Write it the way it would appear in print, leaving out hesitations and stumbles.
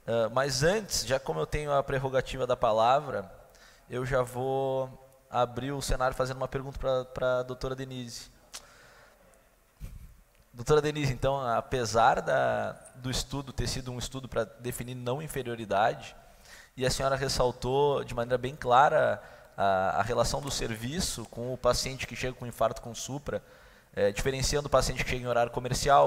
Mas antes, já como eu tenho a prerrogativa da palavra, eu já vou abrir o cenário fazendo uma pergunta para a doutora Denise. Doutora Denise, então, apesar do estudo ter sido um estudo para definir não inferioridade, e a senhora ressaltou de maneira bem clara a relação do serviço com o paciente que chega com infarto com supra, diferenciando o paciente que chega em horário comercial,